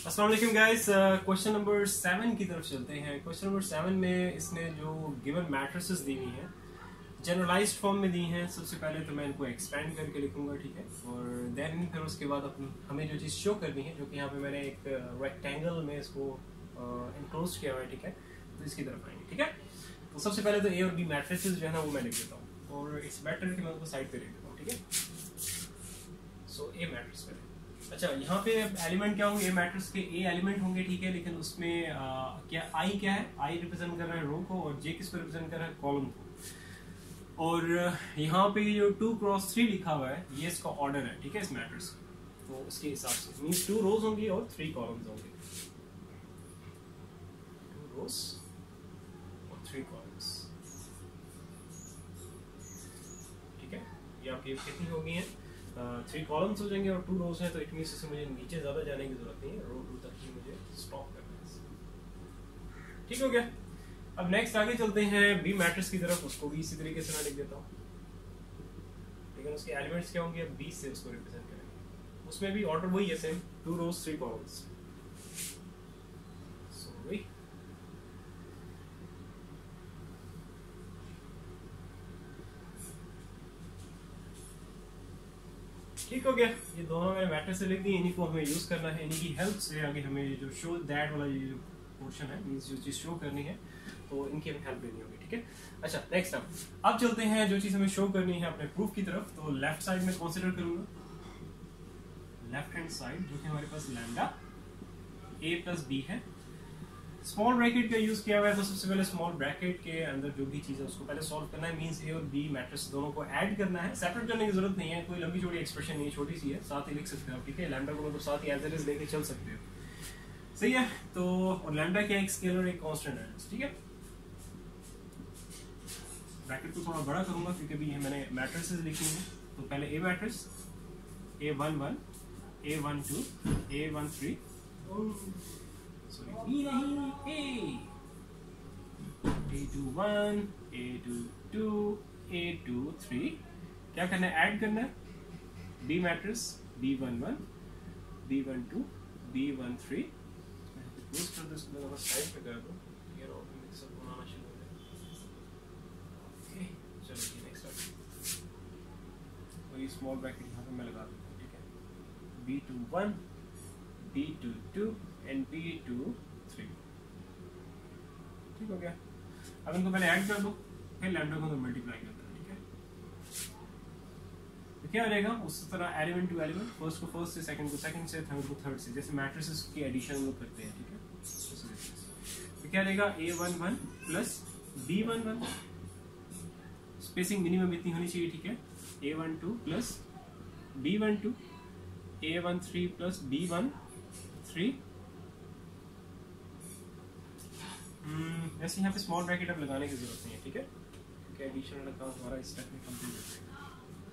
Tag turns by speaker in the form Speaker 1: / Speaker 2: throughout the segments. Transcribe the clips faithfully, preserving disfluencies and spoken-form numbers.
Speaker 1: अस्सलाम वालेकुम guys, question number seven की तरफ चलते हैं। क्वेश्चन नंबर सेवन में इसने जो गिवन मैट्रिसेस दी हुई हैं जनरलाइज्ड फॉर्म में दी हैं। सबसे पहले तो मैं इनको एक्सपेंड करके लिखूंगा, ठीक है, और देन फिर उसके बाद अपनी हमें जो चीज़ शो करनी है, जो कि यहाँ पे मैंने एक रेक्टेंगल में इसको इनक्लोज किया हुआ है, ठीक है, तो इसकी तरफ आएंगे, ठीक है। तो सबसे पहले तो ए और बी मैट्रिसेस जो है ना वो मैं लिख देता हूँ, और इट्स बेटर कि मैं उनको साइड पे लिख देता हूँ, ठीक है। सो ए मैट्रिक्स पहले, अच्छा यहाँ पे एलिमेंट क्या होंगे, ए मैट्रिक्स के ए एलिमेंट होंगे, ठीक है, लेकिन उसमें आ, क्या आई क्या है, आई रिप्रेजेंट कर रहा है रो को, और जे किसको रिप्रेजेंट कर रहा है, कॉलम को। और यहाँ पे जो टू क्रॉस थ्री लिखा हुआ है ये इसका ऑर्डर है, ठीक है, इस मैट्रिक्स का। तो उसके हिसाब से मीन्स टू रोज होंगी और थ्री कॉलम्स होंगे, टू रोज और थ्री कॉलम्स, ठीक है। ये आपकी कितनी हो गई है, थ्री कॉलम्स हो जाएंगे और टू रोज हैं, तो इट मींस मुझे नीचे ज्यादा जाने की जरूरत नहीं है, रो टू तक ही मुझे स्टॉप करना है, ठीक हो गया। अब नेक्स्ट आगे चलते हैं बी मैट्रिक्स की तरफ, उसको भी इसी तरीके से मैं लिख देता हूँ, लेकिन उसके एलिमेंट्स क्या होंगे, अब बी से उसको रिप्रेजेंट करेंगे। उसमें भी ऑर्डर वही है, same, two rows three columns. Sorry, ठीक हो गया। ये दोनों मैंने मैट्रिक्स से लिख दी, इन्हीं को हमें यूज करना है, इन्हीं की हेल्प से आगे हमें जो शो दैट वाला ये जो पोर्शन है, मींस जो चीज शो करनी है, तो इनकी हमें हेल्प लेनी होगी, ठीक है। अच्छा नेक्स्ट अब अब चलते हैं जो चीज हमें शो करनी है अपने प्रूफ की तरफ। तो लेफ्ट साइड में कंसीडर करूंगा, लेफ्ट हैंड साइड जो कि हमारे पास लैम्डा ए प्लस बी है, स्मॉल ब्रैकेट का यूज किया हुआ है। तो सबसे पहले स्मॉल ब्रैकेट के अंदर जो भी चीज है उसको पहले सॉल्व करना है, मींस ए और बी मैट्रिक्स दोनों को ऐड करना है। सेपरेट करने की जरूरत नहीं है, कोई लंबी चौड़ी एक्सप्रेशन नहीं है, छोटी सी है, साथ ही लिख सकते हो आप, ठीक है। लैम्डा को मतलब साथ ही एज इट इज लेके चल सकते हो, सही है। तो और लैम्डा क्या, एक स्केलर एक कांस्टेंट है, ठीक है। ब्रैकेट को थोड़ा बड़ा करूंगा क्योंकि अभी मैंने मैट्रिसेस लिखी हैं। तो पहले A matrix, A one one, A one two, A one three, sorry B नहीं, A A two one, A two two, A two three. क्या करना है, ऐड करना है। B matrix, B one one, B one two, B one three. Side पे कर दो, ये रो मिक्सअप बनाना शुरू हो जाए। ओके चलो नेक्स्ट आगे, वही स्मॉल ब्रैकेट यहाँ पे मैं लगा देता हूँ, ठीक है। B two one, B two two and B two three, ठीक हो गया। अब इनको पहले ऐड कर दो, फिर लैम्डा को तो मल्टीप्लाई कर दो, ठीक है। तो क्या हो जाएगा, उस तरह एलिमेंट टू एलिमेंट, फर्स्ट को फर्स्ट से, सेकंड को सेकंड से, थर्ड को थर्ड से, जैसे मैट्रिसेस की एडिशन हम लोग करते हैं, ठीक है। तो क्या रहेगा, A one one plus B one one, spacing minimum इतनी होनी चाहिए, ठीक है। A one two plus B one two, A one three plus B one three. वैसे यहाँ पे स्मॉल ब्रैकेट अब लगाने की जरूरत नहीं है, ठीक है, क्योंकि एडिशन वाला काम हमारा इस स्टेप में कंप्लीट हो जाएगा।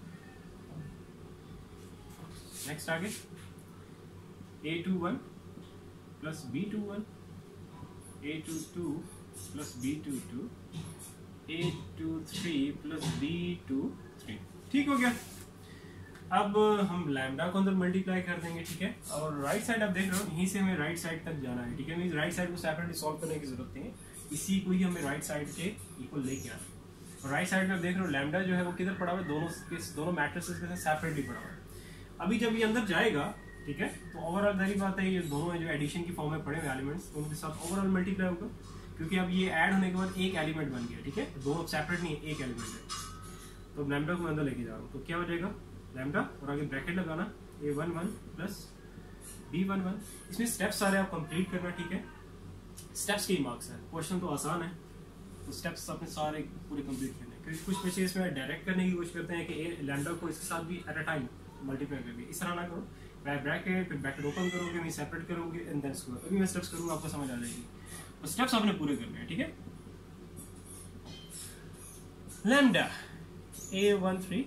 Speaker 1: नेक्स्ट आगे, A two one plus B two one, A two two plus B two two, A two three plus B two three, ठीक हो गया। अब हम लैम्डा को अंदर मल्टीप्लाई कर देंगे, ठीक है। और राइट साइड आप देख रहे हो, यहीं से हमें राइट साइड तक जाना है, ठीक है। मींस राइट साइड को सेपरेटली सॉल्व करने की जरूरत नहीं है, इसी को ही हमें राइट साइड के इक्वल लेके आना है। और राइट साइड में आप देख रहे हो लैम्डा जो है वो किधर पड़ा हुआ है, दोनों के दोनों मैट्रिसेस के साथ सेपरेटली पड़ा हुआ है। अभी जब ये अंदर जाएगा, ठीक है, तो ओवरऑल पहली बात है, ये दोनों जो एडिशन की फॉर्म में पड़े हुए एलिमेंट्स, तो उनके साथ ओवरऑल मल्टीप्लाई होगा, क्योंकि अब ये ऐड होने के बाद एक एलिमेंट बन गया, ठीक है। दोनों सेपरेट नहीं है, एक एलिमेंट है। तो लैम्डा को मैं अंदर लेके जा रहा हूँ, तो क्या हो जाएगा, लैम्डा और आगे ब्रैकेट लगाना, A one one plus B one one. इसमें स्टेप्स सारे आप कंप्लीट करना, ठीक है। स्टेप्स के ही मार्क्स है, क्वेश्चन तो आसान है, तो स्टेप्स अपने सारे पूरे कंप्लीट करने हैं। क्योंकि कुछ बच्चे इसमें डायरेक्ट करने की कोशिश करते हैं कि ए लैम्डा को इसके साथ भी एट अ टाइम मल्टीप्लाई करके, इस तरह ना करो, ब्रैकेट फिर ब्रैकेट ओपन करोगे, मैं सेपरेट करोगे एंड देन इसको अभी मैं स्टेप्स करूंगा, आपको समझ आ जाएगी। तो स्टेप्स आपने पूरे करने हैं, ठीक है। Lambda A one three,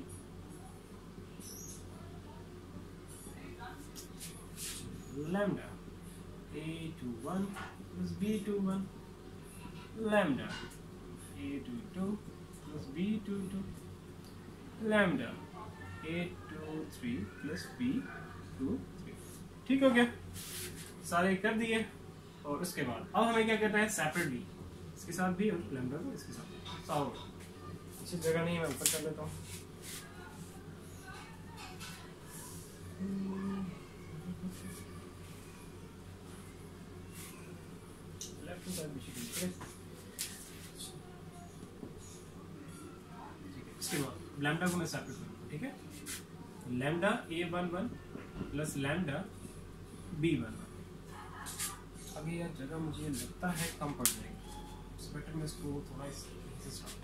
Speaker 1: lambda a two one plus b two one, lambda a two two plus b two two, lambda a two three plus b two three, ठीक हो गया। सारे कर दिए और उसके बाद अब हमें क्या करना है सेपरेटली इसके साथ भी और लैम्डा को इसके साथ सारो इसी जगह नहीं मैं ऊपर कर लेता हूँ। लेफ्ट साइड भी इसके बाद लैम्डा को मैं सेपरेट करूँगा, ठीक है। Lambda A one one plus lambda B one one. अब ये जगह मुझे लगता है कम पड़ जाएगी, इस बेटर में इसको थोड़ा इसे स्टार्ट,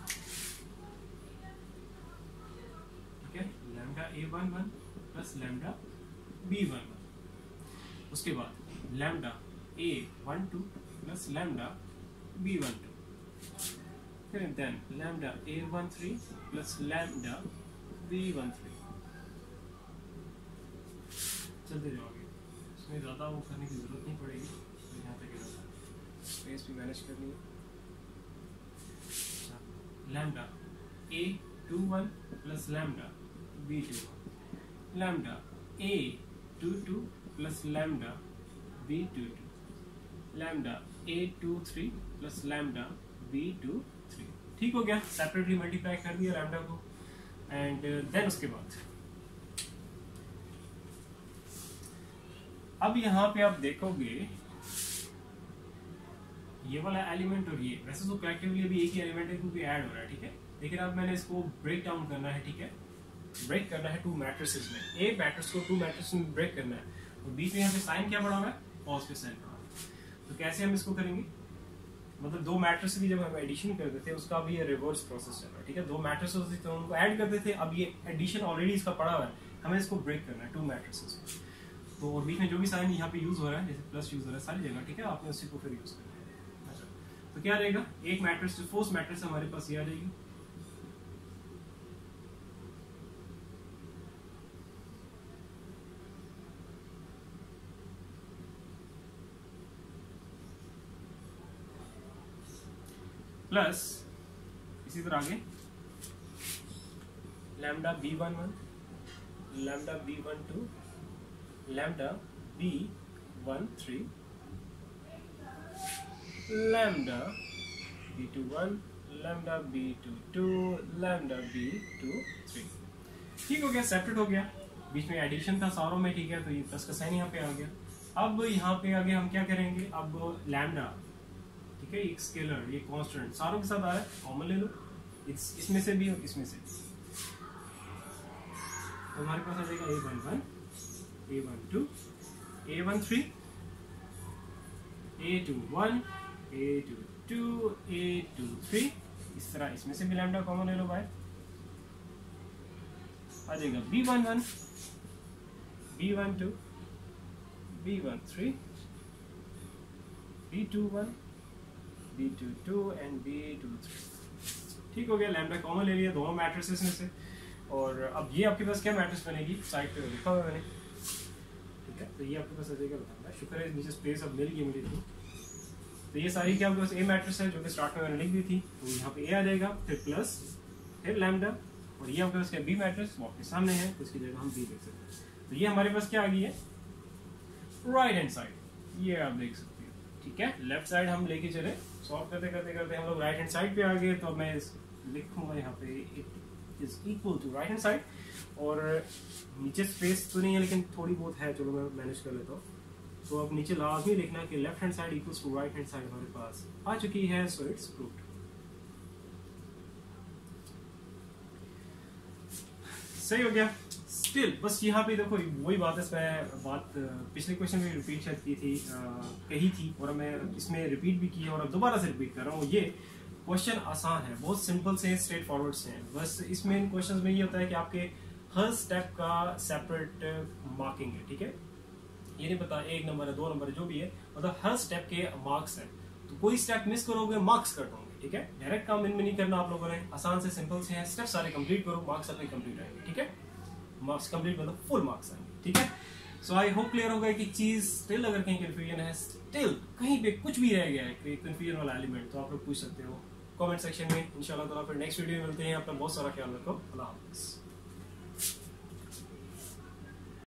Speaker 1: ठीक है। Lambda A one one plus lambda B one one, उसके बाद lambda A one two plus lambda B one two, फिर then lambda A one three plus lambda B one three. चलते जाओगे, इसमें ज़्यादा वो करने की ज़रूरत नहीं पड़ेगी, तो यहाँ तक स्पेस भी मैनेज करनी है। Lambda A two one plus lambda B two one, lambda A two two plus lambda B two two, lambda A two three plus lambda B two three. ठीक हो गया, सेपरेटली मल्टीप्लाई कर दिया lambda को। And then उसके बाद अब यहाँ पे आप देखोगे ये वाला एलिमेंट और ये वैसे तो कलेक्टिवली अभी एक ही एलिमेंट है क्योंकि ऐड हो रहा है, ठीक है। लेकिन अब मैंने इसको ब्रेक डाउन करना है, ठीक है। ब्रेक करना है टू मैट्रिसेस में, ए मैट्रिक्स को टू मैट्रिक्स में ब्रेक करना है और बीच में यहाँ पे साइन क्या पड़ा हुआ है, कॉस पे साइन पड़ा हुआ है। तो कैसे हम इसको करेंगे, मतलब दो मैट्रिक्स की जब हम एडिशन करते थे उसका भी ये रिवर्स प्रोसेस चल रहा है, ठीक है। दो मैट्रिक्स होती तो उनको ऐड करते थे, अब ये एडिशन ऑलरेडी इसका पड़ा हुआ है, हमें इसको ब्रेक करना है टू मैट्रिसेस में। तो और बीच में जो भी साइन यहाँ पे यूज हो रहा है, जैसे प्लस यूज हो रहा है सारी जगह, ठीक है, आपने उसी को फिर यूज करना है। अच्छा, तो क्या रहेगा, एक मैट्रिक्स जो फोर्थ मैट्रिक्स हमारे पास ये आ जाएगी, प्लस इसी तरह आगे lambda B one one, lambda B one two, lambda B one three, lambda B two one, lambda B two two, lambda B two three. ठीक हो गया, सेपरेट हो गया, बीच में एडिशन था सारों में, ठीक है। तो ये प्लस का साइन यहाँ पे आ गया। अब यहाँ पे आगे हम क्या करेंगे, अब लैम्डा, ठीक है, एक स्केलर, ये कांस्टेंट सारों के साथ आ रहा है, कॉमन ले लो, इस, इसमें से भी और इसमें से। तो हमारे पास आ जाएगा A one one, A one two, A one three, A two one, A two two, A two three. इस तरह इसमें से भी लैम्डा कॉमन ले लो भाई, आ जाएगा B one one, B one two, B one three, B two one, B two two and B two three. ठीक हो गया, लैम्डा कॉमन ले लिया दोनों मैट्रिसेस में से। और अब ये आपके पास क्या मैट्रिक्स बनेगी, साइड पे लिखा हुआ है मैंने, ठीक है। तो ये आपके पास आ जाएगा, बताना शुक्र है नीचे स्पेस अब मिल गई मुझे। तो तो ये सारी क्या आपके पास ए मैट्रिक्स है जो कि स्टार्ट में मैंने लिख दी थी, तो यहाँ पे ए आ जाएगा, फिर प्लस, फिर लैम्डा, और ये आपके पास क्या बी मैट्रिक्स वो आपके सामने है, तो इसकी जगह हम बी लिख सकते हैं। तो ये हमारे पास क्या आ गई है, राइट हैंड साइड, ये आप देख सकते हैं, ठीक है। लेफ्ट साइड हम लेके चले, सॉल्व करते करते करते हम लोग राइट हैंड साइड पे आ गए। तो मैं लिखूंगा यहाँ पे it is equal to right hand side, और नीचे स्पेस तो नहीं है लेकिन थोड़ी बहुत है, चलो मैं मैनेज कर लेता हूँ। तो अब नीचे लाजमी लिखना कि left hand side equals to right hand side हमारे पास आ चुकी है, सो इट्स प्रूव्ड। सही हो गया। स्टिल बस यहाँ पे देखो वही बात है, मैं बात पिछले क्वेश्चन में रिपीट शायद की थी, आ, कही थी, और मैं इसमें रिपीट भी की है और अब दोबारा से रिपीट कर रहा हूँ। ये क्वेश्चन आसान है, बहुत सिंपल से स्ट्रेट फॉरवर्ड से हैं। बस इसमें इन क्वेश्चंस में ये होता है कि आपके हर स्टेप का सेपरेट मार्किंग है, ठीक है। ये नहीं पता एक नंबर है दो नंबर है जो भी है, मतलब हर स्टेप के मार्क्स है। तो कोई स्टेप मिस करोगे मार्क्स कट होंगे, ठीक है। डायरेक्ट काम इनमें नहीं करना आप लोगों ने, आसान से सिंपल से है, स्टेप सारे कंप्लीट करो, मार्क्स अपने कंप्लीट आएंगे, ठीक है। मार्क्स कंप्लीट मतलब फुल मार्क्स आएंगे, ठीक है। सो आई होप क्लियर होगा कि चीज स्टिल अगर कहीं कंफ्यूजन है, स्टिल कहीं पे कुछ भी रह गया है कोई कंफ्यूजन वाला एलिमेंट, तो आप लोग पूछ सकते हो कमेंट सेक्शन में। इंशाल्लाह ताला फिर नेक्स्ट वीडियो में मिलते हैं। अपना बहुत सारा ख्याल रखो, अल्लाह हाफिज़।